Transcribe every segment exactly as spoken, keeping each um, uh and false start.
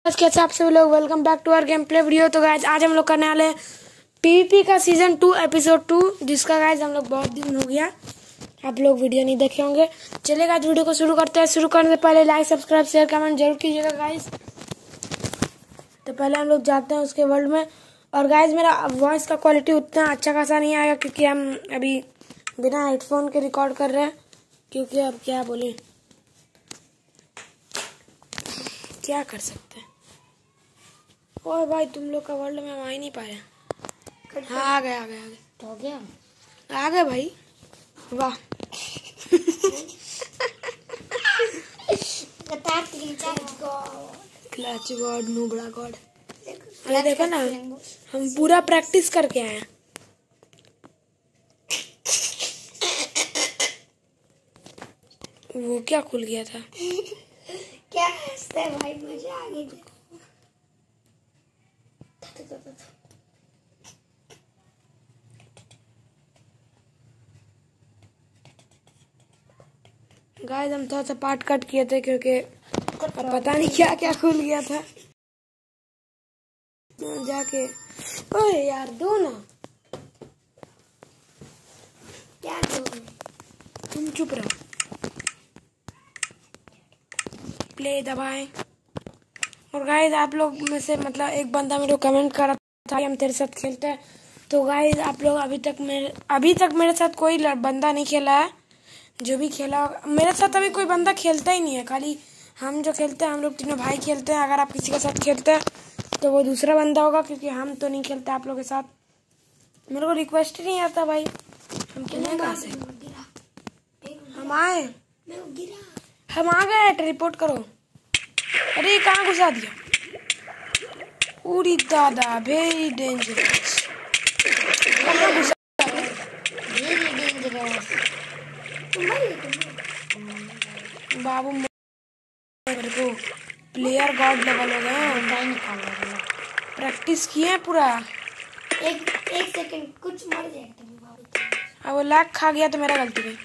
कैसे आप सभी लोग, welcome back to our game play video. तो गाइज आज हम लोग करने वाले हैं पीवीपी का सीजन टू एपिसोड टू, जिसका गाइज हम लोग बहुत दिन हो गया आप लोग वीडियो नहीं देखे होंगे। चलिए गाइज वीडियो को शुरू करते हैं। शुरू करने से पहले लाइक सब्सक्राइब शेयर कमेंट जरूर कीजिएगा गाइज। तो पहले हम लोग जाते हैं उसके वर्ल्ड में। और गाइज मेरा वॉइस का क्वालिटी उतना अच्छा खासा नहीं आएगा क्योंकि हम अभी बिना हेडफोन के रिकॉर्ड कर रहे हैं। क्योंकि अब क्या बोले, क्या कर सकते हैं। और भाई तुम लोग का वर्ल्ड में हम आ ही नहीं पाए। हाँ आ गए आ गए आ गए तो हो गया, आ गए भाई, वाह। क्लच गॉड नूबड़ा गॉड। अरे देखो ना, हम पूरा प्रैक्टिस करके आए हैं। वो क्या खुल गया था? क्या हंसते हैं भाई, मुझे आगे देखो। गाइस हम थोड़ा सा पार्ट कट किए थे क्योंकि अब पता नहीं क्या क्या खुल गया था। जाके ओए यार दो ना, क्या दो? तुम चुप रहो, प्ले दबाएं। और गाइस आप लोग में से मतलब एक बंदा मेरे को कमेंट कर रहा था हम तेरे साथ खेलते हैं। तो गाइस आप लोग अभी तक मेरे अभी तक मेरे साथ कोई बंदा नहीं खेला है। जो भी खेला मेरे साथ अभी कोई बंदा खेलता ही नहीं है, खाली हम जो खेलते हैं हम लोग तीनों भाई खेलते हैं। अगर आप किसी के साथ खेलते हैं तो वो दूसरा बंदा होगा, क्योंकि हम तो नहीं खेलते आप लोग के साथ। मेरे को रिक्वेस्ट ही नहीं आता भाई, हम खेलने कहाँ से। हम आए हम आ गए, रिपोर्ट करो। अरे कहाँ घुसा दिया? पूरी दादा वेरी डेंजरस। कहाँ घुसा? बाबू मेरे को प्लेयर गॉड लेवल हो गए, प्रैक्टिस किए हैं पूरा। एक एक सेकंड कुछ मर जाएगा। अब वो लैग खा गया तो मेरा गलती नहीं,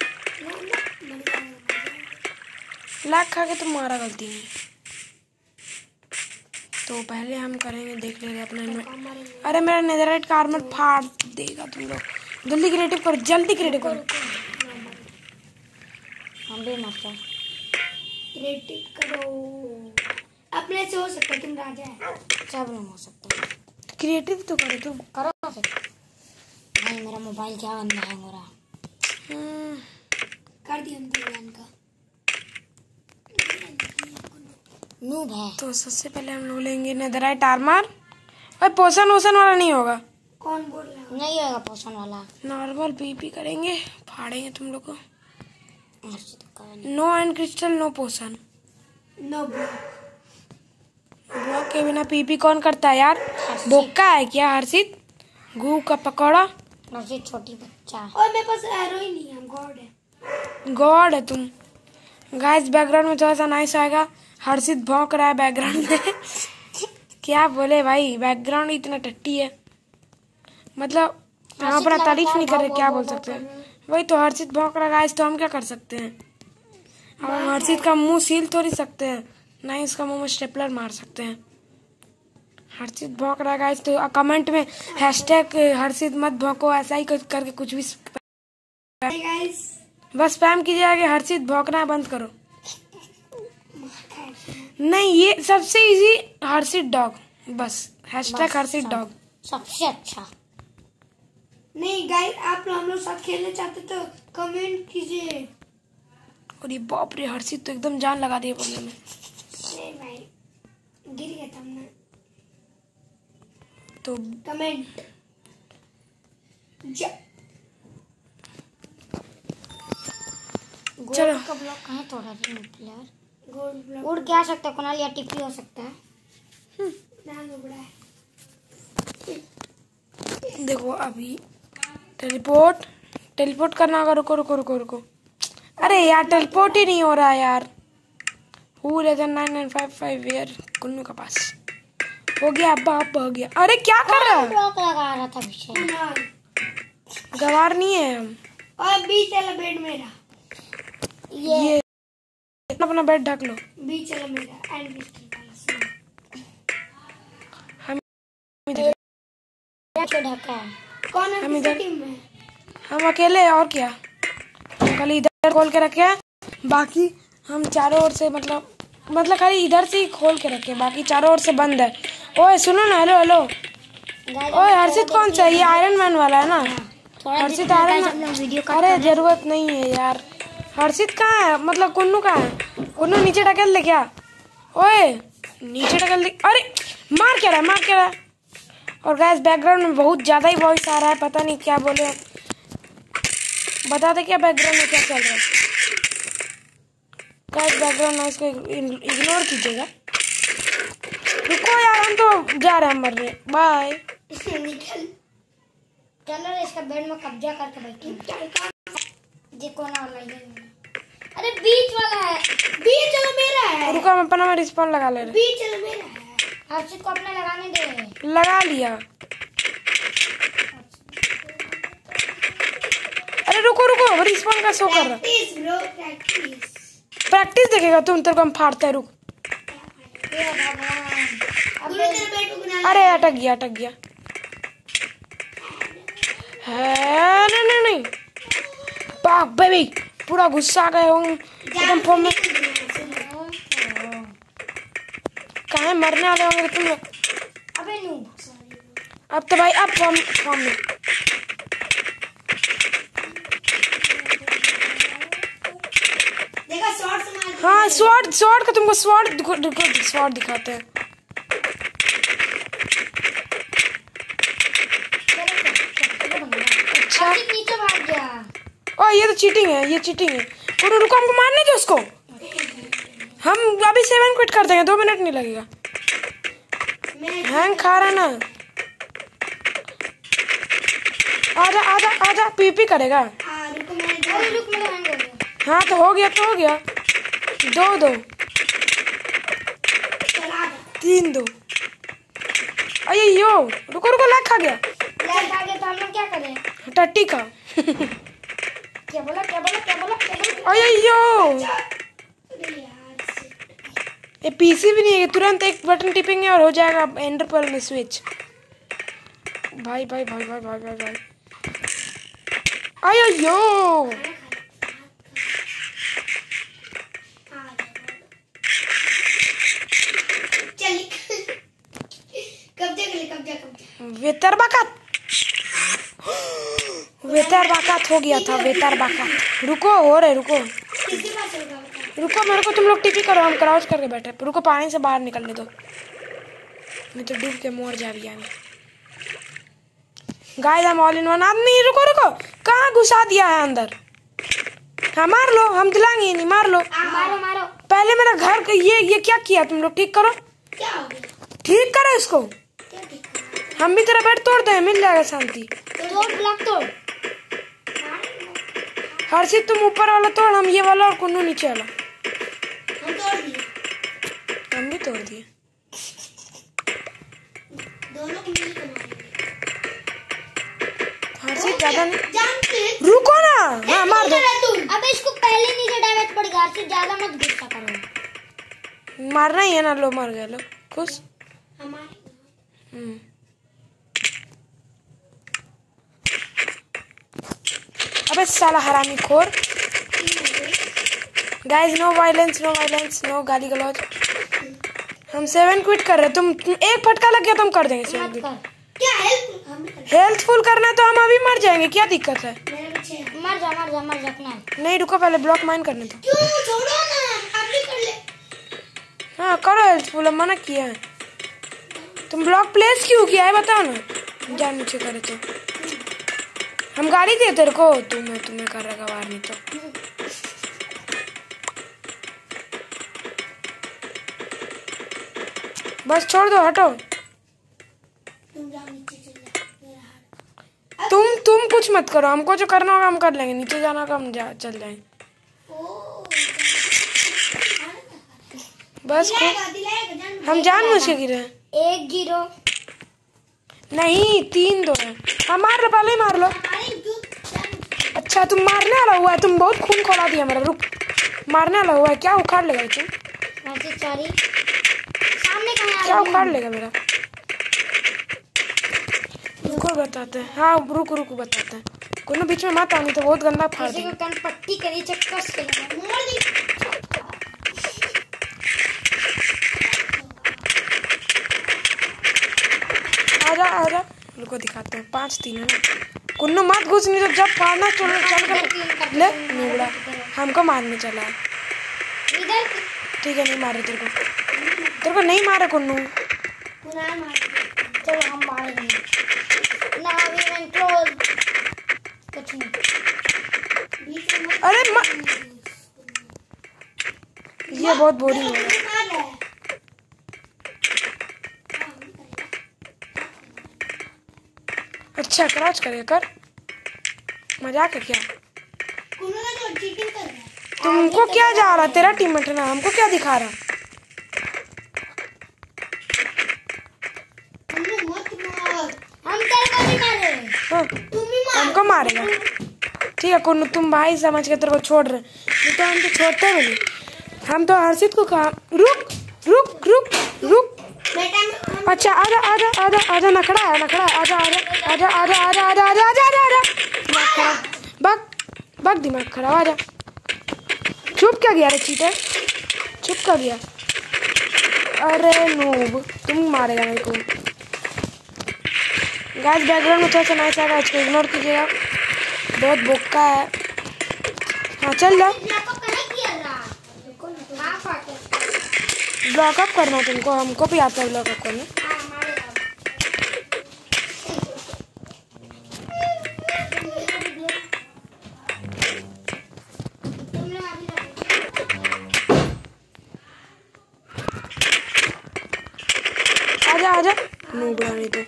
लैग खा के तो तुम्हारा गलती नहीं। तो पहले हम करेंगे, देख लेंगे अपने में। अरे मेरा नेदरराइट का आर्मर फाड़ देगा तुम लोग। जल्दी क्रिएटिव करो, जल्दी क्रिएटिव करो। हम भी मरते हैं, क्रिएटिव करो। अपने से हो सकता है, तुम राजा है, सब नहीं हो सकता। क्रिएटिव तो करो, तुम करो भाई। मेरा मोबाइल क्या बंद है मेरा। कर दिया हम का नूब है। तो सबसे पहले हम लोग लेंगे नेदरराइट आर्मर। और पोशन वोशन वाला नहीं होगा? कौन बोल रहा है? नहीं होगा पोशन वाला, नॉर्मल पीपी करेंगे, फाड़ेंगे तुम लोग को। No end crystal no potion no block. Block के बिना पीपी कौन करता है यार? बोका है क्या हर्षित? गू का पकौड़ा। हर्षित छोटी बच्चा। और मेरे पास एरो ही नहीं है, गॉड है। गॉड है तुम। गाइस बैकग्राउंड में थोड़ा सा नाइस आएगा। हर्षित भौंक रहा है बैकग्राउंड में। क्या बोले भाई, बैकग्राउंड इतना टट्टी है, मतलब हम अपना तारीफ नहीं कर रहे, क्या बोल सकते हैं। वही तो हर्षित भौंक रहा है, तो हम क्या कर सकते हैं। अब हम हर्षित का मुंह सील थोड़ी सकते हैं, ना ही उसका मुंह में स्टेपलर मार सकते हैं। हर्षित भौंक रहा है गाइस, तो कमेंट में हैशटैग हर्षित मत भौंको ऐसा ही करके कुछ भी बस स्पैम कीजिए कि हर्षित भौंकना बंद करो। नहीं ये सबसे इजी हर्षित डॉग, बस हैशटैग हर्षित डॉग सबसे अच्छा। नहीं गाइस, आप हम लोग साथ खेलना चाहते तो कमेंट कीजिए। और ये बाप रे, हर्षित तो एकदम जान लगा दिए बोलने में। नहीं भाई, गिर गया था ना। तो कमेंट चलो का ब्लॉक कहाँ तोड़ा रे प्लेयर? गोल्ड ब्लॉक उड़ क्या सकता है कुनाल, या टिप्पी हो सकता है। देखो अभी टेलीपोर्ट टेलीपोर्ट करना होगा। रुको रुको रुको रुको, अरे यार टेलीपोर्ट ही नहीं हो रहा है यार। हु लेजर nine nine five five where Kunnu का पास हो गया। अब अब हो गया। अरे क्या कर रहा है? ब्लॉक लगा रहा था पीछे। गवार नहीं है हम। और बीच वाला बेड मेरा, ये, ये अपना बेड ढक लो। बीच वाला मेरा एंड क्यों ढका? कौन है हम इधर टीम में? हम अकेले और क्या, हम खाली इधर खोल के रखे हैं, बाकी हम चारों ओर से मतलब मतलब खाली इधर से ही खोल के रखे, बाकी चारों ओर से बंद है। ओए सुनो ना, हेलो हेलो। ओए हर्षित कौन सा है? ये आयरन मैन वाला है ना? Harshit iron man. अरे जरूरत नहीं है यार। हर्षित कहाँ है? मतलब कुन्नू कहाँ है? कुन्नू नीचे ढकेल दे क्या? ओए नीचे ढकेल दे। अरे मार क्या रहा है, मार क्या रहा है? और गैस बैकग्राउंड में बहुत ज्यादा ही वॉइस आ रहा है, पता नहीं क्या बोले। बता दे क्या बैकग्राउंड में क्या चल रहा है। गैस बैकग्राउंड नॉइस को इग्नोर कीजिएगा। रुको यार, हम तो जा रहे हैं मरने। बाय। निकल चलो, इसका बेड में कब्जा करके बैठे। देखो ना वाला ये, अरे बीच वाला है, बीच वाला मेरा है। रुको मैं अपना में रिस्पॉन लगा ले रहा। बीच वाला मेरा है। हर्षित को अपना लगाने दे। लगा लिया। अरे रुको रुको, रिस्पॉन का शो कर रहा। Practice bro, practice. प्रैक्टिस देखेगा तुम, तेरे को हम फाड़ते हैं। रुक। अरे अटक गया अटक गया है। नहीं नहीं नहीं, बाप बेबी पूरा गुस्सा आ गए होंगे एकदम फॉर्म में। कहाँ मरने वाले होंगे तुम लोग? अबे नू, अब तो भाई अब फॉर्म फॉर्म में। देखा शॉट से मार। हाँ स्वॉर्ड, स्वॉर्ड का तुमको स्वॉर्ड दिखो, दिखो स्वॉर्ड दिखाते हैं। अच्छा नीचे भाग गया। ओ ये तो चीटिंग है, ये चीटिंग है। रुको रुको, हमको मारने दो उसको। हम अभी सेवन क्विट कर देंगे, दो मिनट नहीं लगेगा। हैंग खा रहा ना। आजा आजा आजा, पीपी करेगा। हाँ तो हो गया तो हो गया। दो दो तीन दो। अये यो रुको रुको, लैग खा गया। लैग खा गया तो हम लोग क्या करें? टट्टी का। क्या बोला क्या बोला क्या बोला क्या बोला? अये यो, ये पीसी भी नहीं है, तुरंत एक बटन टिपेंगे और हो जाएगा एंडर पर्ल में स्विच। भाई भाई भाई भाई भाई भाई भाई। अयो यो, कब्जा कर ले, कब्जा कब्जा। वेतर बाकात, वेतर बाकात हो गया था, वेतर बाकात। रुको हो रहे, रुको किसके पास होगा? रुको, मेरे को तुम लोग टीपी करो, हम क्राउच करके बैठे। रुको पानी से बाहर निकलने दो, नहीं तो डूब के मोर जा भी आगे। गाइस हम ऑल इन वन आदमी। रुको रुको, कहाँ घुसा दिया है अंदर? हाँ मार लो, हम दिलाएंगे नहीं, मार लो। मारो मारो। पहले मेरा घर ये ये क्या किया तुम लोग? ठीक करो, क्या हो गया? ठीक करो इसको। क्या ठीक कर? हम भी तेरा बेड तोड़ दे, मिल जाएगा शांति। तोड़ ब्लॉक तोड़। हर्षित तुम ऊपर वाला तोड़, हम ये वाला और कुन्नू नीचे वाला। हम तोड़ दिए। हम भी तोड़ दिए। दोनों को मिल के मारेंगे। हर्षित ज्यादा नहीं, जानते रुको ना। हाँ मार दो। अबे इसको पहले नीचे डैमेज पड़ गया। हर्षित ज्यादा मत गुस्सा करो। मारना ही है ना। लो मर गए, लो खुश। हमारे हम्म अबे साला हरामी खोर। Guys no violence, no violence, no गाली गलौज। हम सेवन क्विट कर रहे। तुम, तुम एक फटका लग गया तो हम कर देंगे सेवन क्विट। क्या हेल्प? हम हेल्थ फुल करना है तो हम अभी मर जाएंगे, क्या दिक्कत है? मेरे पीछे मर जा मर जा मर जा अपना। नहीं रुको, पहले ब्लॉक माइन करने दो। क्यों छोड़ो ना, आप भी कर ले। हाँ करो हेल्थ फुल, हम मना किया है। तुम ब्लॉक प्लेस क्यों किया है बताओ ना, जान नीचे करे तो। हम गाड़ी दिए तेरे को, तुम्हें तुम्हें कर रहा गवार नहीं तो। बस छोड़ दो, हटो। तुम जाओ नीचे चले जाओ, मेरा हाथ। तुम तुम कुछ मत करो, हमको जो करना होगा हम कर लेंगे। नीचे जाना होगा हम जा चल जाएंगे। ओ बस दिलाएगा दिलाएगा जान। हम जान मुझ के गिरे। एक गिरो नहीं तीन दो है। हाँ मार लो, पहले ही मार लो। हमारे दो जान। अच्छा तुम मारने वाला हुआ है, तुम बहुत खून खोला दिया मेरा। रुक, मारने वाला हुआ है, क्या उखाड़ लेगा तुम? हर्षित सॉरी। सामने कहाँ क्या उखाड़ लेगा मेरा? रुको बताते हैं। हाँ रुको रुको बताते हैं। कोनो बीच में मत आनी तो बहुत गंदा फाड़ किसी को देंगे। कान पट्टी करी चक्कस के मोड़ दी। आजा आजा रुको दिखाते हैं। पाँच तीन है ना। कुन्नू मत घुस, नहीं तो जब फाड़ना चल चल कर ले नूबड़ा हमको मारने चला है। इधर ठीक है नहीं मारे तेरे को, तेरे को नहीं मारे कुन्नू। चलो हम मारेंगे ना। वी विल क्लोज कुछ नहीं। अरे म... ये बहुत बोरिंग हो रहा है। अच्छा क्रॉच करे कर, मजाक है क्या? तुमको क्या जा रहा? तेरा टीममेट है ना, हमको क्या दिखा रहा? हम तेरे को नहीं मारे। हाँ, तुम ही मार। हमको मारेगा। ठीक है कुन्नू, तुम भाई समझ के तेरे को छोड़ रहे, नहीं तो हम तो छोड़ते भी नहीं। हम तो हर्षित को कहा रुक रुक रुक रुक। बेटा अच्छा आजा आजा आजा आजा, नखड़ा है नखड़ा है, आजा आजा आजा आजा आजा आजा आजा आजा आजा आजा दिमाग खराब, बग बग दिमाग खराब, आजा। चुप क्या गया रे चीटर, चुप क्या गया? अरे नूब तुम मारेगा मेरे को। गाइस बैकग्राउंड में थोड़ा सा नॉइस आएगा, इसको इग्नोर कीजिएगा, बहुत बोक्का है। हाँ चल जा, ब्लॉकअप करना तुमको, हमको भी आता है ब्लॉकअप करना। आजा आजा नूबड़ा, नहीं तो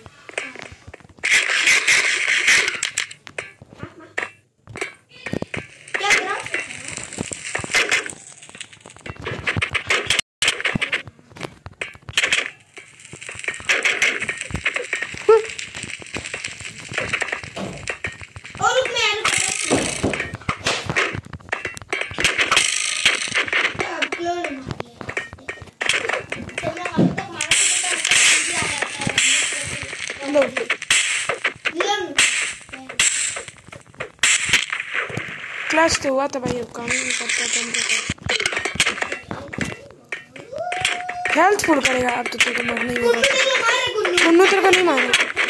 क्लच तो हुआ था भाई, अब काम नहीं करता तो हम क्या करें? हेल्थ फुल करेगा अब तो, तेरे को मरना ही होगा। कुन्नू तेरे को नहीं मारे,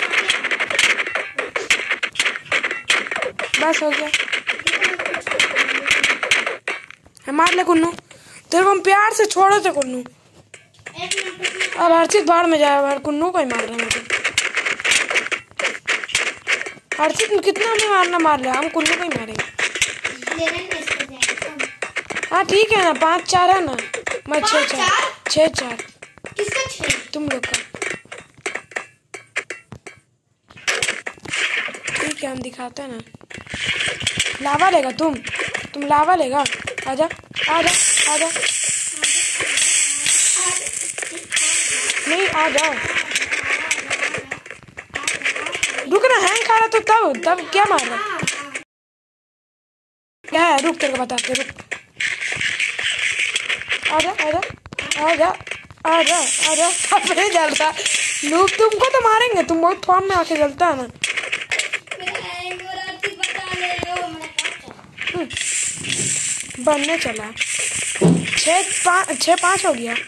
बस हो गया। मार ले कुन्नू, तेरे को हम प्यार से छोड़ो थे कुन्नू। अब हर्षित बाहर में जाए, कुन्नू को ही मार रहे हैं। हर्षित में कितना नहीं मारना मार ले, हम कुन्नू को ही मारेंगे। हाँ ठीक है ना, पाँच चार है ना, मैं छः चार छः चार किसका छः? तुम लोग का। ठीक है हम दिखाते हैं ना। लावा लेगा तुम तुम लावा लेगा, आजा आजा आजा, नहीं आ जाओ, रुक ना, हैंग खा रहा तो तब तब क्या मार रहा क्या है? रुक तेरे को बताते, रुक आजा आजा आजा आजा आजा। अपने जल रहा लोग, तुमको तो मारेंगे, तुम बहुत फॉर्म में आके जलता है ना। बनने चला, छः पाँच छः पाँच हो गया।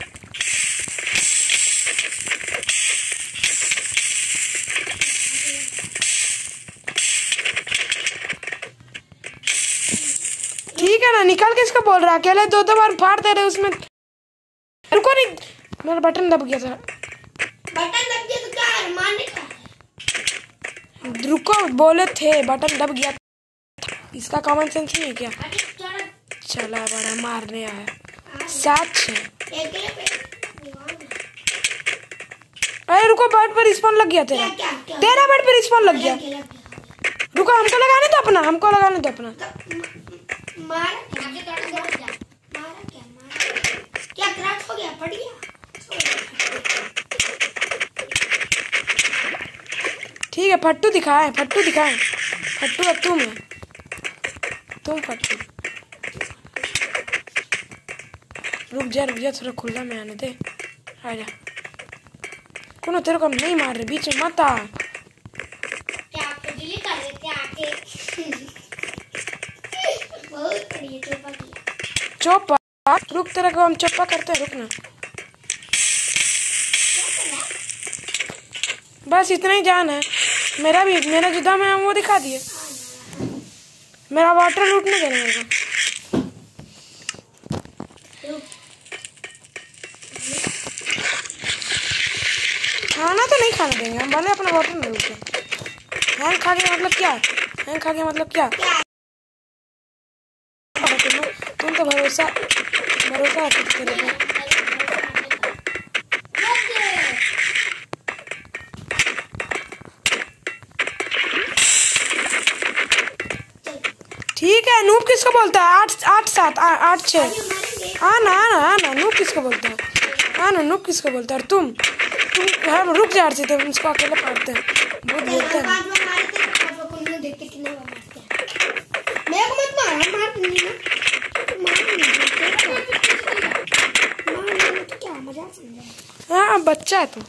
ठीक है ना, निकल के इसको बोल रहा, अकेले दो दो बार फाड़ दे रहे उसमें। रुको नहीं, मेरा बटन दब गया था। बटन दब गया तो क्या है, मारने का है। रुको बोले थे बटन दब गया, इसका कॉमन सेंस नहीं है क्या? चला बड़ा मारने आया, सात छः। अरे रुको, बेड पर रिस्पॉन लग गया तेरा, तेरा बेड पर रिस्पॉन लग गया। रुको हमको लगाने दो अपना, हमको लगाने दो अपना। मार क्या क्रैक हो गया, फट गया। ठीक है फट्टू दिखाए, फट्टू दिखाए, फट्टू अब तुम है, तुम फट्टू। रुक जा रुक जा, थोड़ा खुला में आने दे, आजा। कोनो तेरे को हम नहीं मार रहे, बीच में मत आ। बहुत बढ़िया चोपा किया। चोपा? रुक, तेरा को हम चोपा करते हैं, रुक ना। बस इतना ही जान है मेरा भी। मेरा जुदा में हम वो दिखा दिए। मेरा वाटर लूट नहीं देना मेरे को। खाना तो नहीं खाने देंगे हम, भले अपना वाटर नहीं लूटे। हैंग खा के मतलब क्या? हैंग खा के मतलब क्या? तुम तुम तो भरोसा भरोसा है तेरे पे। ठीक है, नूब किसको बोलता है? आठ आठ सात आठ छः। हाँ ना हाँ ना हाँ ना, नूब किसको बोलता है? हाँ ना, नूब किसको बोलता है? और तुम तुम हम रुक जा रहे थे, उसको अकेले पाड़ते हैं, बहुत बोलते हैं। हाँ बच्चा है तू।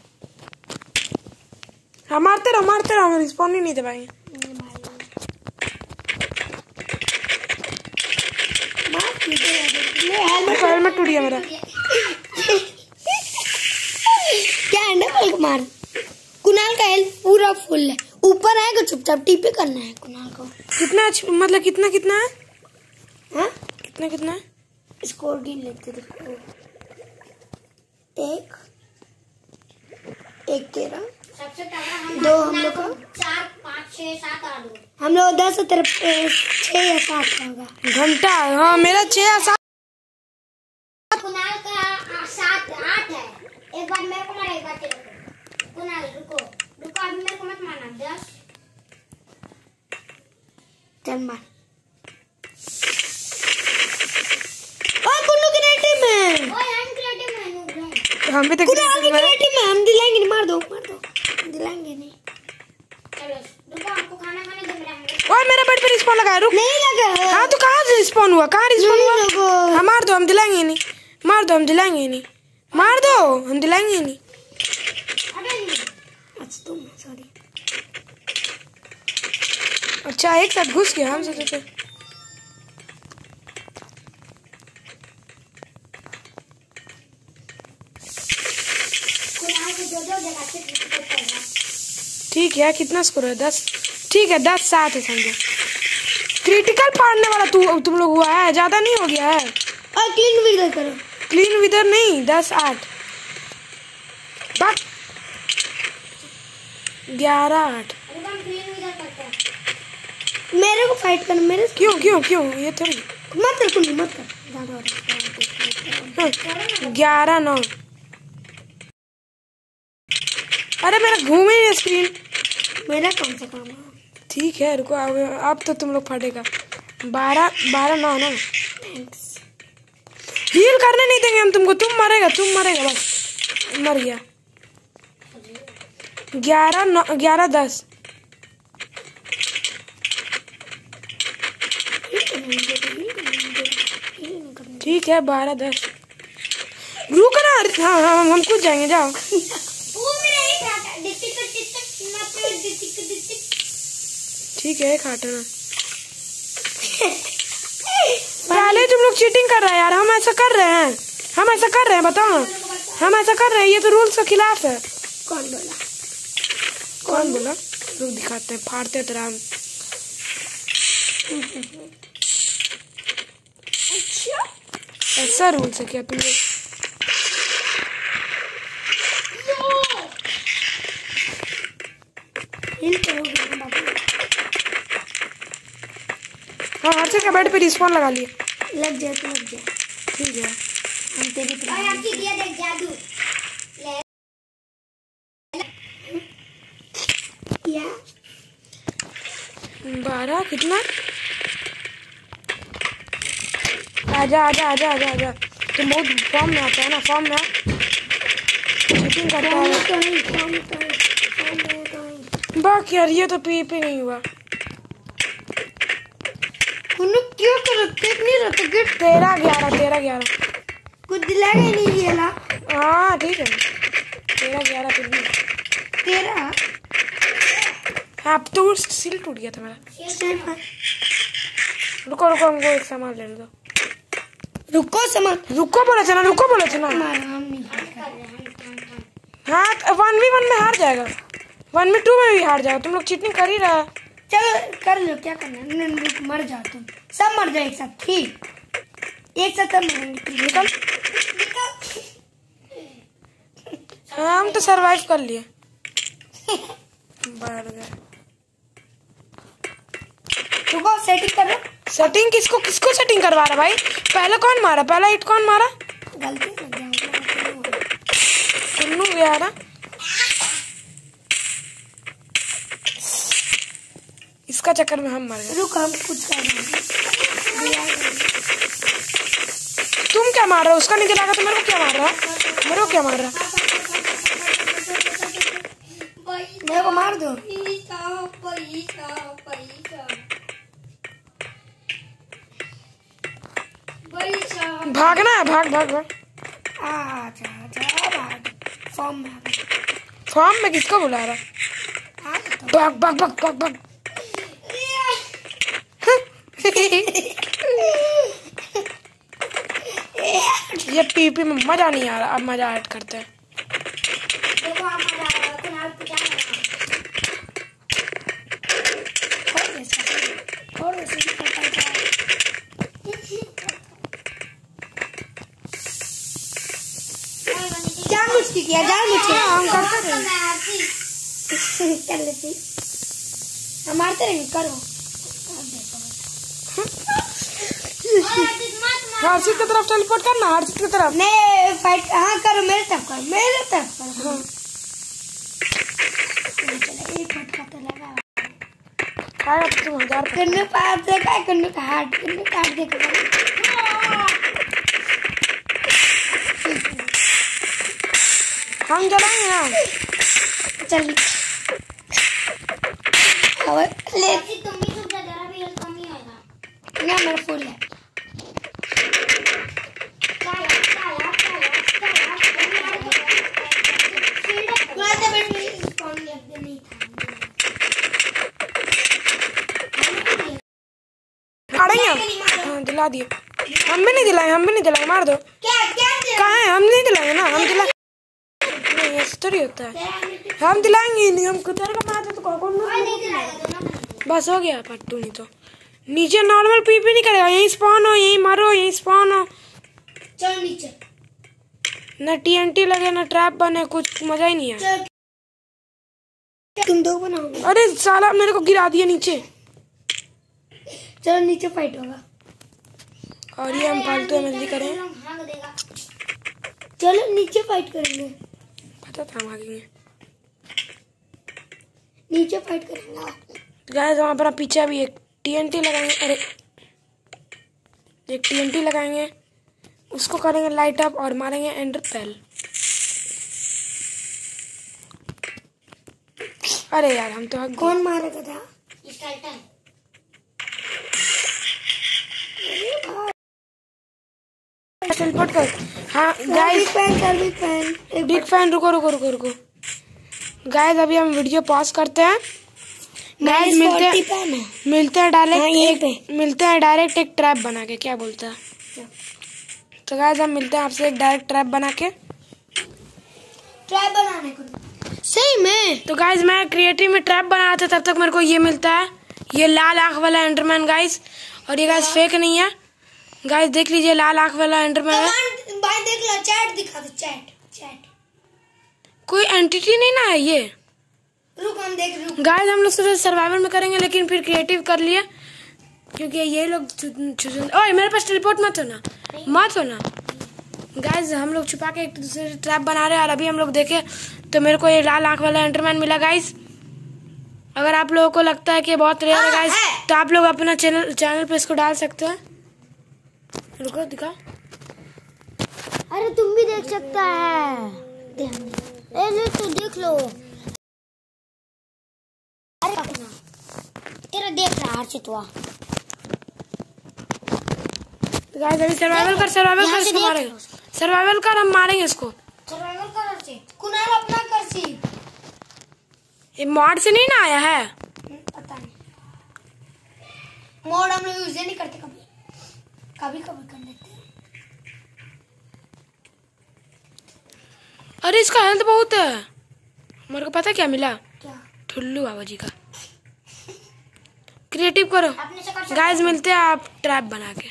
हम मारते रहो मारते रहो, हम रिस्पॉन्ड ही नहीं दे पाएंगे। हेलमेट टूट गया मेरा। क्या है को मार। कुणाल का हेल्थ पूरा फुल है, ऊपर आएगा चुपचाप टीपी करना है कुणाल को। कितना मतलब कितना कितना है? हाँ कितना कितना है? स्कोर गिन लेते देखो। एक एक तेरह, सबसे हम दो हम लोग को चार पाँच छः सात आठ, हम लोग दस तेरह छः या सात होगा घंटा। हाँ मेरा छः या सात। कुणाल का सात आठ है। एक बार मेरे को मार, एक बार तेरे को। कुणाल रुको रुको, अभी मेरे को मत मारना। दस चल मार। और कुन्नू की टीम में, ओए हम की टीम में नूब है। हम भी तो कुणाल की टीम में, हम दिलाएंगे नहीं। मार दो मार दो, दिलाएंगे नहीं। चलो रुको, हमको खाना खाने दे। मेरा ओए मेरा बेड पे रिस्पॉन लगा है, रुक। नहीं लगा। हाँ तो कहाँ रिस्पॉन हुआ? कहाँ रिस्पॉन हुआ? हाँ मार दो, हम दिलाएंगे नहीं। मार दो, हम दिलाएंगे नहीं। मार दो, हम दिलाएंगे नहीं। अच्छा तुम सॉरी। अच्छा एक साथ घुस गया, हम सोचे थे। ठीक है, कितना स्कोर है? दस। ठीक है, दस सात है समझो। क्रिटिकल फाड़ने वाला तू तुम लोग हुआ है, ज्यादा नहीं हो गया है? और क्लीन विदर करो। क्लीन विदर नहीं, दस आठ ग्यारह आठ। मेरे को फाइट करना। मेरे क्यों क्यों क्यों? ये थोड़ी मत कर कुन्नू, मत कर ज्यादा। ग्यारह नौ। अरे मेरा घूम ही नहीं स्क्रीन। मेरा कौन सा काम है? ठीक है रुको, अब अब तो तुम लोग फटेगा। बारह बारह नौ ना। हील करने नहीं देंगे हम तुमको। तुम मरेगा तुम मरेगा बस। मर गया। ग्यारह नौ ग्यारह दस। ठीक है बारह दस। रुक ना। हाँ हाँ हम कूद जाएंगे, जाओ। ठीक है खाटना। पहले तुम लोग चीटिंग कर रहे हैं यार। हम ऐसा कर रहे हैं, हम ऐसा कर रहे हैं, बताओ ना। हम ऐसा कर रहे हैं, ये तो रूल्स के खिलाफ है। कौन बोला? कौन बोला? लोग दिखाते हैं, फाड़ते तेरा हम। अच्छा ऐसा रूल्स है क्या तुम लोग? हाँ हर्षित के बेड पे रिस्पॉन लगा लिए। लग जाए तो लग जाए। ठीक है हम तेरी तरह दिया देख जादू क्या। बारह कितना? आजा आजा आजा आजा आजा। तुम बहुत फॉर्म में आता है ना, फॉर्म में चीटिंग करता है। बाकी यार ये तो पी पे नहीं हुआ। क्यों करते नहीं रहते? गिट तेरह ग्यारह तेरह ग्यारह कुछ दिलाएगा ही नहीं ये ला। हाँ ठीक है तेरह ग्यारह फिर भी तेरह हाँ तो सील टूट गया था मेरा। रुको रुको हमको एक सामान लेने दो। रुको सामान रुको बोला था ना, रुको बोला था ना। हाँ वन वी वन में हार जाएगा, वन में टू में भी हार जाएगा। तुम लोग चीटिंग कर ही रहा। चलो कर लो, क्या करना है। मर जाओ तुम, सब मर जाओ एक साथ। ठीक एक साथ सब मरेंगे। निकल। हाँ हम तो सरवाइव कर लिए। बढ़ गए। रुको सेटिंग कर लो। सेटिंग किसको किसको सेटिंग करवा रहा भाई? पहले कौन मारा? पहला हिट कौन मारा? गलती से लग गया। कुन्नू गया ना। इसका चक्कर में हम मर गए। रुक हम कुछ कर रहे हैं। तुम क्या मार रहे हो? उसका नहीं दिलागा तो मेरे को क्या मार रहा? मेरे को क्या मार रहा? मेरे को मार दो। भागना है, भाग भाग भाग। आजा आजा भाग। फॉर्म में फॉर्म में किसको बुला रहा? भाग भाग भाग भाग भाग। ये पीपी में मजा नहीं आ रहा, अब मजा ऐड करते हैं। जानबूझ के किया, जानबूझ के हम करते रहेंगे। कर लेती हम मारते रहेंगे। करो हर्षित की तरफ टेलीपोर्ट करना, हर्षित की तरफ। नहीं फाइट। हाँ करो, मेरे तरफ करो, मेरे तरफ करो। हाँ। एक फटका तो लगा। खाएगा तो तुम हजार। कन्नू पास देखा है, कन्नू का हार्ट, कन्नू का हार्ट देखा। हम जलाएंगे ना। चल और ले। तुम भी तो जरा भी हेल्थ कम ही होगा ना, मेरा फुल है। हाँ दिला दिए। हम भी नहीं दिलाए, हम भी नहीं दिलाए। मार दो। कहाँ है? हम नहीं दिलाएंगे ना, हम दिला नहीं, ऐसा थोड़ी होता है। हम दिलाएंगे नहीं, हम कुतर का मारते तो कौन बस हो गया पट्टू। नहीं तो नीचे नॉर्मल पीपी नहीं करेगा। यहीं स्पॉन हो, यहीं मारो, यहीं स्पॉन हो। चल नीचे। ना टीएनटी लगे ना ट्रैप बने, कुछ मजा ही नहीं है। तुम दो बनाओगे। अरे साला मेरे को गिरा दिया नीचे। चलो नीचे फाइट होगा। और ये हम फालतू एमएलजी करें। चलो नीचे फाइट करेंगे। पता था हम आगे नीचे फाइट करेंगे। गाइस वहाँ पर पीछे भी एक टीएनटी लगाएंगे। अरे एक टीएनटी लगाएंगे, उसको करेंगे लाइट अप और मारेंगे एंडर पेल। अरे यार हम तो कौन मारेगा था? टेलीपोर्ट कर। हाँ गाइस बिग फैन। रुको रुको रुको रुको गाइस, अभी हम वीडियो पॉज करते हैं। गाइस मिलते हैं मिलते हैं डायरेक्ट एक मिलते हैं डायरेक्ट एक ट्रैप बना के। क्या बोलता है? तो गाइस हम मिलते हैं आपसे एक डायरेक्ट ट्रैप बना के। ट्रैप बनाने को सही में। तो गाइस मैं क्रिएटिव में ट्रैप बना रहा था, तब तक मेरे को ये मिलता है, ये लाल आंख वाला एंडरमैन गाइस। और ये गाइस फेक नहीं है गाइस, देख लीजिए लाल आंख वाला एंडरमैन है। भाई देख लो, चैट दिखा दो। चैट चैट कोई एंटिटी नहीं ना है ये। रुक हम देख रुक। गाइस हम लोग सोचे सर्वाइवल में करेंगे, लेकिन फिर क्रिएटिव कर लिए क्योंकि ये लोग। ओए मेरे पास टेलीपोर्ट मत होना, मत होना। गाइस हम लोग छुपा के एक दूसरे से ट्रैप बना रहे हैं। और अभी हम लोग देखे तो मेरे को ये लाल आंख वाला एंडरमैन मिला गाइस। अगर आप लोगों को लगता है कि बहुत रेयर है गाइस, तो आप लोग अपना चैनल चैनल पे इसको डाल सकते हैं। रुको दिखा। अरे तुम भी देख सकता है। ए ले तो देख लो। अरे तेरा देख रहा हर्षित हुआ। गाइस अभी सर्वाइवल कर, सर्वाइवल कर, इसको मारेंगे। सर्वाइवल कर, हम मारेंगे इसको। सर्वाइवल कर हर्षित। कुणाल अपना कर सी। ये मॉड से नहीं ना आया है। मोड हम लोग यूज नहीं करते, कभी कभी कभी कर लेते हैं। अरे इसका हेल्थ बहुत है। मेरे को पता क्या मिला? क्या? ठुल्लू बाबा जी का। क्रिएटिव करो अपने से कर सकते गाइस, हैं। मिलते हैं आप ट्रैप बना के।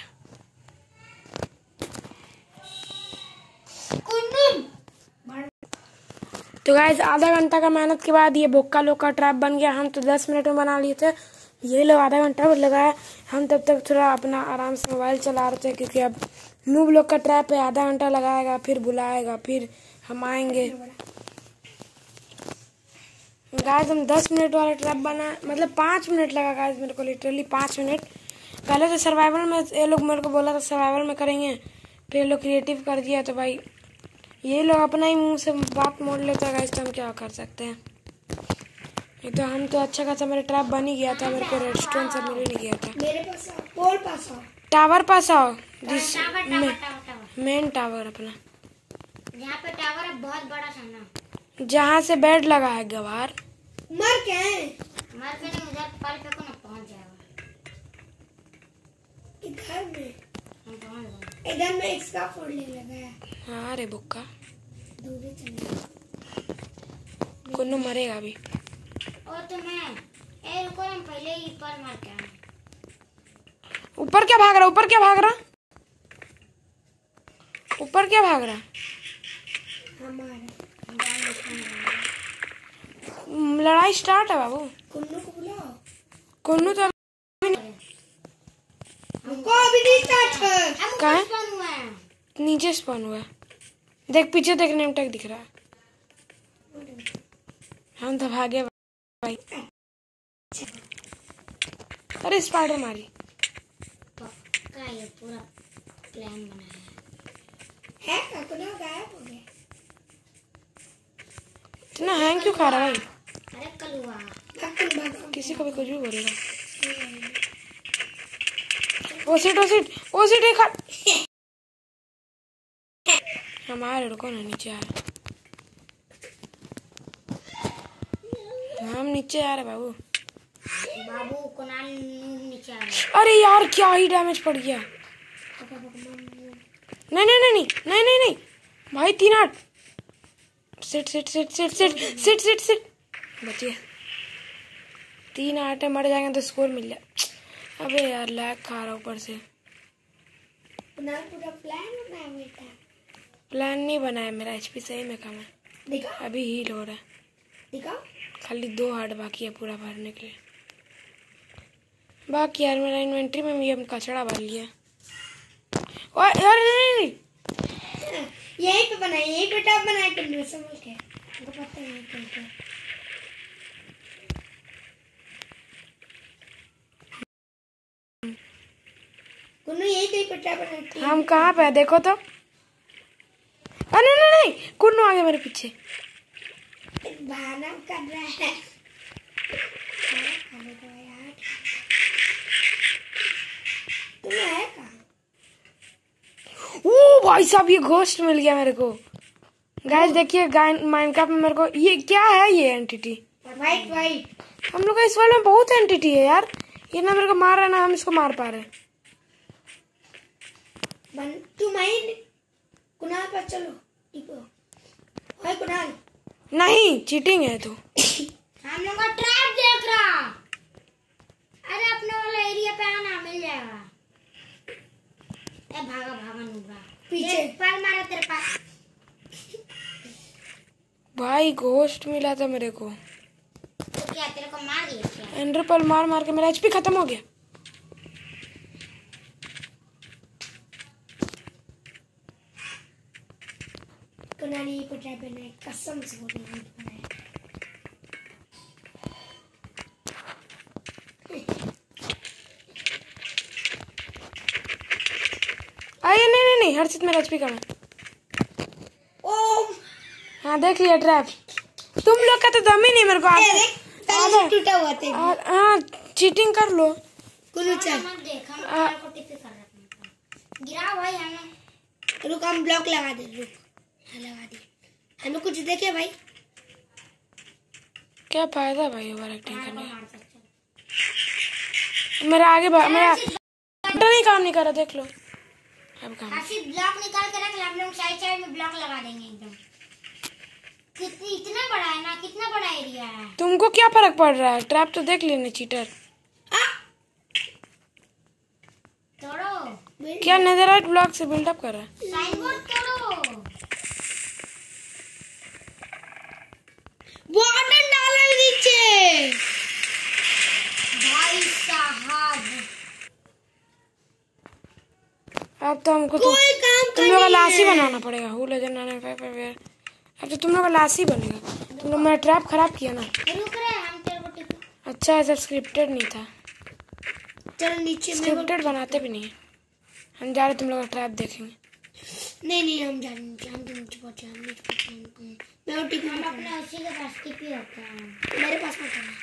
तो गाइस आधा घंटा का मेहनत के बाद ये बोक्का लोग का ट्रैप बन गया। हम तो दस मिनट में बना लिए थे, ये लोग आधा घंटा लगाया। हम तब तक थोड़ा अपना आराम से मोबाइल चला रहे थे, क्योंकि अब नूब लोग का ट्रैप है, आधा घंटा लगाएगा, फिर बुलाएगा, फिर हम आएंगे। गाइस हम दस मिनट वाला ट्रैप बना, मतलब पाँच मिनट लगा गाइस मेरे को, लिटरली पाँच मिनट। पहले तो सर्वाइवल में ये लोग मेरे को बोला था सर्वाइवल में करेंगे, फिर ये लोग क्रिएटिव कर दिया। तो भाई ये लोग अपना ही मुंह से बात मोड़ लेता है गाइस, तो हम क्या कर सकते हैं। ये तो हम तो अच्छा खासा मेरा ट्रैप बन ही गया था, मेरे को रेस्टोरेंट सब मिल ही नहीं गया था। मेरे पास आओ, पोल पास आओ, टावर पास आओ, जिस tower tower tower tower main tower अपना, यहाँ पे टावर है बहुत बड़ा सा ना, जहाँ से बेड लगा है गवार। मर के मर के नहीं, उधर पाल पे को ना पहुँच जाएगा। इधर में हम पहुँच गए, इधर में इसका फोड़ ले लगा है। हाँ रे बुक्का, दूर चले कुन्नू मरेगा अभी। और तो मैं ए रुको, हम पहले ही पर मार के आए। ऊपर क्या भाग रहा, ऊपर क्या भाग रहा, ऊपर क्या भाग रहा? हमारा लड़ाई स्टार्ट है बाबू। कुन्नू को बुलाओ। कुन्नू तो अभी हमको अभी नहीं स्टार्ट है। कहाँ है? स्पॉन हुआ है, नीचे स्पॉन हुआ है। देख पीछे देख, नेम टैग दिख रहा है। हम तो भागे भाई। अरे स्पाइडर मारी। पक्का ये पूरा प्लान बनाया है। है कुन्नू गायब हो गया। इतना हैंग क्यों खा रहा भाई? अरे कलुआ किसी को भी कुछ भी बोलेगा। ओ सीट ओ सीट ओ सीट एक हमारे, रुको ना, नीचे आ रहे हम, नीचे आ रहे बाबू। बाबू कुनाल नीचे आ रहा है। अरे यार क्या ही डैमेज पड़ गया। नहीं नहीं नहीं नहीं नहीं नहीं नहीं भाई, तीन आठ। Sit sit sit sit sit sit sit sit बचिए। तीन आठ है, मर जाएंगे तो स्कोर मिल जाए। अबे यार लैग खा रहा ऊपर से। कुनाल पूरा प्लान बनाया बेटा। प्लान नहीं बनाया, मेरा एचपी सही में कम है, दिखा अभी हील हो रहा है। दिखा खाली दो हार्ट बाकी है पूरा भरने के लिए। बाकी यार मेरा इन्वेंट्री में भी हम कचड़ा भर लिया। और यार नहीं नहीं यहीं पे बनाए, यहीं पे टॉप बनाए कुन्नू समझ के। हमको पता नहीं कैसे। कुन्नू यहीं कहीं पे टॉप बनाए। हम कहाँ पे है देखो तो। अरे नहीं नहीं कुन्नू आ गया मेरे पीछे। बहाना कर रहा है। अरे तो यार तुम है कहाँ? ओ भाई साहब ये घोस्ट मिल गया मेरे को। गाइस देखिए माइनक्राफ्ट में मेरे को ये क्या है, ये एंटिटी वाइट वाइट। हम लोग का इस वर्ल्ड में बहुत एंटिटी है यार। ये ना मेरे को मार रहा है ना हम इसको मार पा रहे हैं। बन तू माइन कुनाल पर चलो। इको ओए कुनाल नहीं चीटिंग है तो। हम लोग का ट्रैप देख रहा। अरे अपने वाला एरिया पे आना, मिल जाएगा। ए भागा भागा नूबरा पीछे पर मारा तेरे पास। भाई घोस्ट मिला था मेरे को। तो क्या तेरे को मार दिया क्या? एंडर पर मार मार के मेरा एचपी खत्म हो गया। कुनाल ये को ट्रैप बनाए, कसम से बोल रही हूँ बनाए। अरे नहीं नहीं नहीं हर्षित मेरा एचपी कम है। ओम हाँ देख लिया ट्रैप। तुम लोग का तो दम ही नहीं मेरे को। आधा टूटा हुआ थे। हाँ चीटिंग कर लो। कुछ मत देख, हम कार को टिप कर रहे हैं। गिरा भाई हमें। रुक हम ब्लॉक लगा दे। रुक हाँ लगा दी। हमें कुछ देखे भाई। क्या फायदा भाई ओवर एक्टिंग करने का। मेरा आगे बा, मेरा बटन ही काम नहीं कर रहा, देख लो अब काम। हर्षित ब्लॉक निकाल के रख ले, हम लोग साइड साइड में ब्लॉक लगा देंगे एकदम। कितनी इतना बड़ा है ना, कितना बड़ा एरिया है। तुमको क्या फर्क पड़ रहा है? ट्रैप तो देख लेने चीटर। तोड़ो। क्या नेदरराइट ब्लॉक से बिल्डअप कर रहा है? साइन बोर्ड तोड़ो। वाटर डाला नीचे भाई साहब, अब तो हमको तो कोई काम तुम लोग का लाश ही बनाना पड़ेगा। हु लेजेंड नाइन फाइव फाइव अब तो तुम लोग का लाश ही बनेगा। तुम लोग मेरा ट्रैप खराब किया ना। रुक रहे हैं हम, तेरे को टिक। अच्छा ऐसा स्क्रिप्टेड नहीं था। चलो नीचे में स्क्रिप्टेड बनाते भी नहीं है। हम जा रहे तुम लोग का ट्रैप देखेंगे। नहीं नहीं हम जाने नीचे, हम तो नीचे पहुंचे, हम नीचे पहुंचे। मैं और टिपी हम अपने उसी के पास टिपी होता है। मेरे पास मत आना।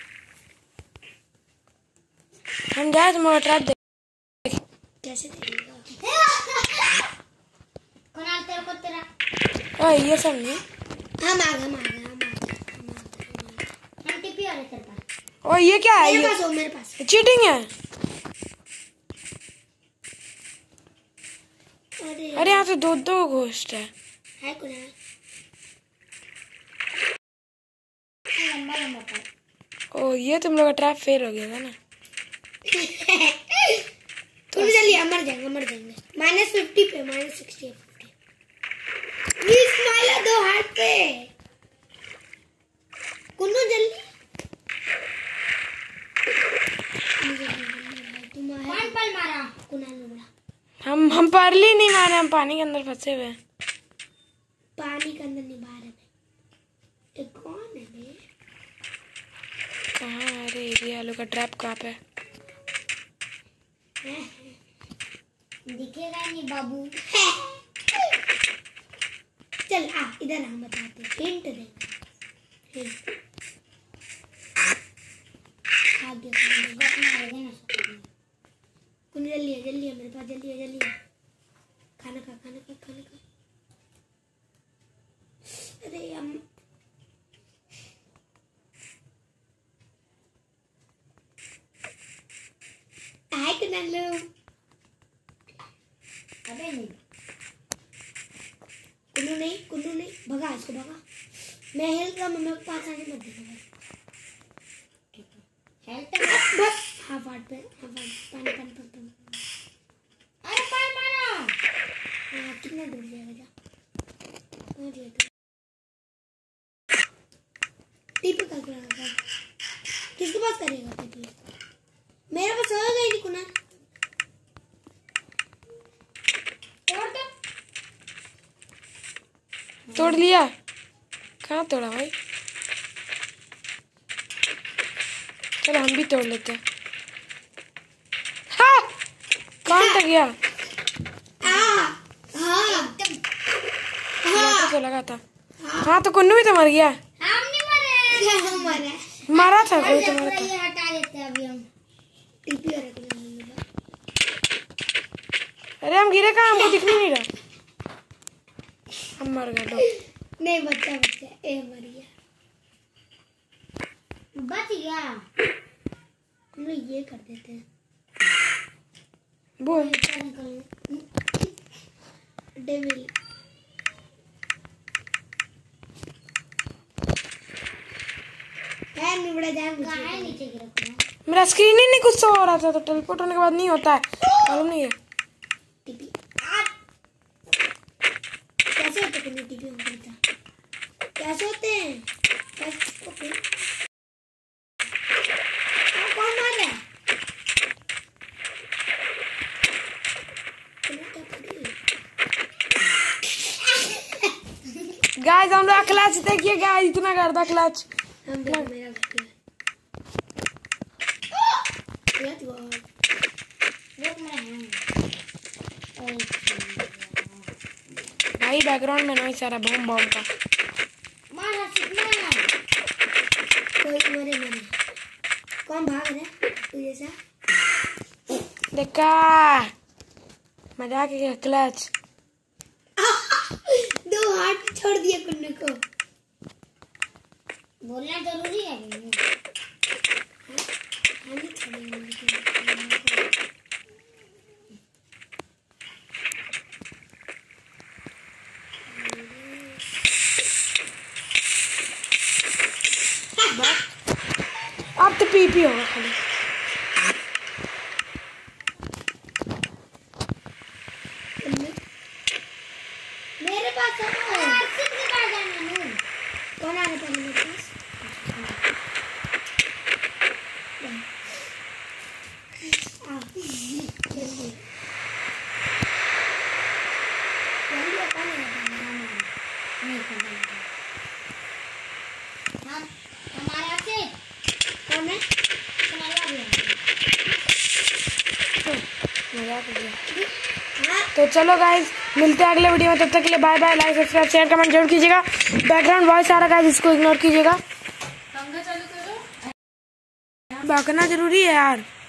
हम जा रहे तुम लोग का ट्रैप देख। कैसे देखेगा? कुणाल तेरे को तेरा ओए ये सब नहीं। हम आ गए, हम आ गए, हम आ गए, हम आ गए, हम आ गए। हम टिपी वाले तेरे पास। ओए ये क्या है? मेरे ये पास हो, मेरे पास। चीटिंग है। अरे अरे यहाँ तो दो दो घोस्ट है। है कुछ है? लंबा लंबा पर। ओ ये तुम लोग का ट्रैप फेल हो गया था ना। तुम जल्दी, मर जाएंगे, मर जाएंगे। माइनस फिफ्टी पे, minus sixty fifty. Please smile दो हाथ पे। कुन्नू जल्दी। तुम आए। कौन पल मारा? कुनाल ने बोला हम हम परली नहीं मारे, हम पानी के अंदर फंसे हुए हैं। पानी के अंदर नहीं, बाहर है। ये कौन है बे? कहाँ है? अरे एरिया वालों का ट्रैप कहाँ पे? दिखेगा नहीं बाबू। चल आ इधर, हम बताते हैं, हिंट देंगे। हिंट आगे कुन जल्दी है, जल्दी है, मेरे पास जल्दी है, जल्दी है। खाना खा, खाना खा, खाना खा। अरे हम आए कुनाल लो। अबे नहीं, कुन्नू नहीं, कुन्नू नहीं, भगा इसको, भगा। मैं हेल्थ का मम्मी के पास आने मत देना। हेल्थ बस हाँ फाट पे, हाँ फाट, पानी पानी पानी पानी। अरे पल मारा। हाँ कितना दूर जाएगा? जा पहुंच गया तो। टीपी का करेगा, किसके पास करेगा टीपी? मेरे पास होगा ही नहीं कुनाल। तोड़ दो। तोड़ लिया? कहाँ तोड़ा भाई? चलो हम भी तोड़ लेते हैं। हाँ कौन तक गया? हाँ हाँ हाँ तो लगा था। हाँ तो कुन्नू भी तो मर गया। हम नहीं मरे। हम मरे। मारा था कोई तो पूरा मरा था। ये हटा देते हैं अभी हम। टीपी और कुनाल। अरे हम गिरे कहाँ? हमको दिख नहीं रहा। हम मर गए लोग। नहीं बच्चा बच्चा ए मर गया। बच गया। हम लोग ये कर देते हैं। वो डेविल है नहीं बड़ा जान कहाँ है नीचे गिरा कुनाल? मेरा स्क्रीन ही नहीं कुछ शो हो रहा था, तो टेलीपोर्ट होने के बाद नहीं होता है, मालूम नहीं है। टीपी कैसे होते हैं? टीपी हम करता कैसे होते हैं? कैसे ओके कौन मार रहा है? गाइस हम लोग क्लच देखिए गाइस, इतना गर्दा क्लच। हम देखो मेरा गलती है। Let's go. रुक मैं हूँ। भाई बैकग्राउंड में नॉइस आ रहा बम बम का। मार हर्षित मार। कोई मरे मरे। कौन भाग रहा है तू जैसा? देखा मजाक है क्लच। दो हाथ छोड़ दिए कुन्नू को। बोलना जरूरी है। अब तो पी पी होगा खाली। मेरे पास है कौन आ रहा था मेरे पास? हमारे आपसे कौन है? तो चलो गाइज मिलते हैं अगले वीडियो में, तब तक के लिए bye bye. Like subscribe share comment जरूर कीजिएगा। बैकग्राउंड वॉइस आ रहा है गाइज, इसको इग्नोर कीजिएगा। पंखा चालू करो। बाकना जरूरी है यार।